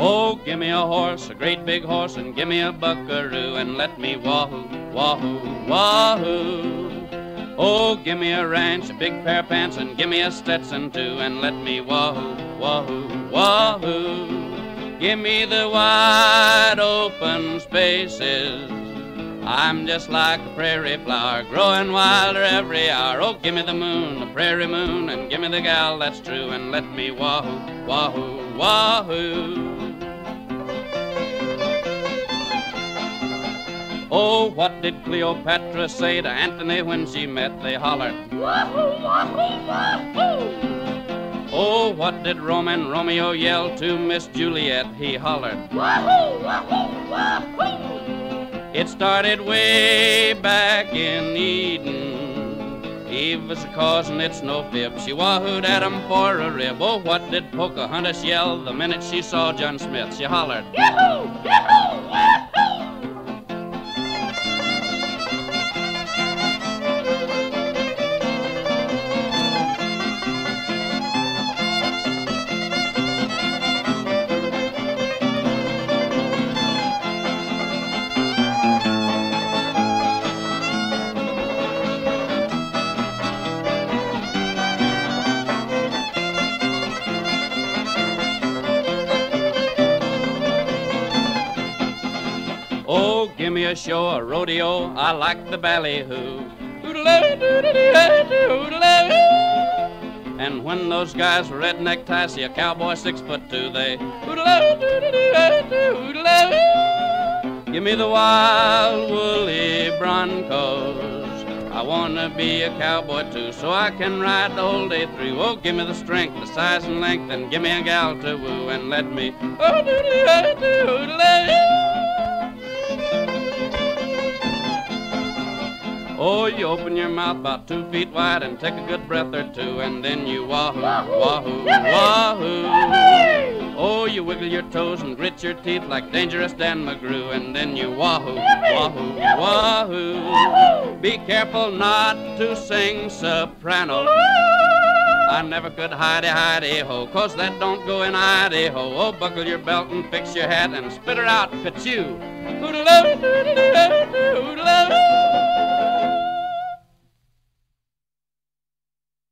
Oh, give me a horse, a great big horse, and give me a buckaroo, and let me wahoo, wahoo, wahoo. Oh, give me a ranch, a big pair of pants, and give me a Stetson too, and let me wahoo, wahoo, wahoo. Give me the wide open spaces. I'm just like a prairie flower, growing wilder every hour. Oh, give me the moon, the prairie moon, and give me the gal that's true, and let me wahoo, wahoo, wahoo. Oh, what did Cleopatra say to Antony when she met? They hollered, wahoo, wahoo, wahoo. Oh, what did Romeo yell to Miss Juliet? He hollered, wahoo, wahoo, wahoo. It started way back in Eden. Eve was the cause and it's no fib. She wahooed at him for a rib. Oh, what did Pocahontas yell the minute she saw John Smith? She hollered, yahoo, yahoo, wahoo. Oh, give me a show, a rodeo, I like the ballyhoo. And when those guys with red neckties see a cowboy 6'2", they give me the wild woolly broncos. I wanna be a cowboy too, so I can ride the whole day through. Oh, give me the strength, the size and length, and give me a gal to woo, and let me oh, you open your mouth about 2 feet wide and take a good breath or two, and then you wahoo, wahoo, wahoo. Oh, you wiggle your toes and grit your teeth like Dangerous Dan McGrew, and then you wahoo, wahoo, wahoo. Be careful not to sing soprano. I never could hidey-ho, 'cause that don't go in Idaho. Oh, buckle your belt and fix your hat and spit her out, ka-chew.